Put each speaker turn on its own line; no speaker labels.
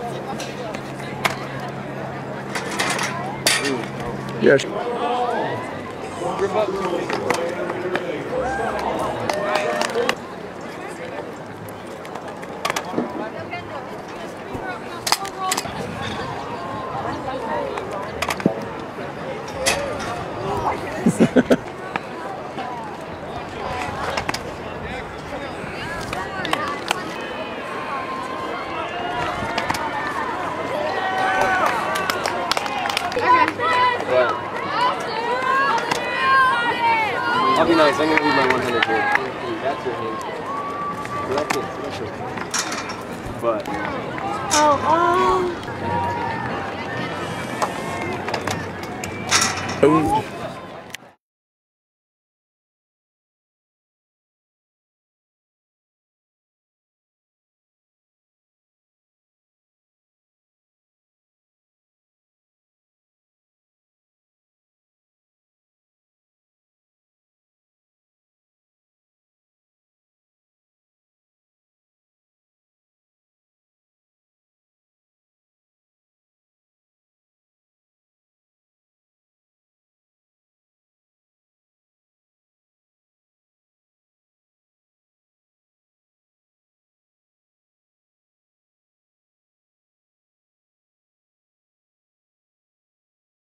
Yes.
I'll be nice. I'm gonna leave my 100 here. That's your hand. Select it. Select it. But.
Oh.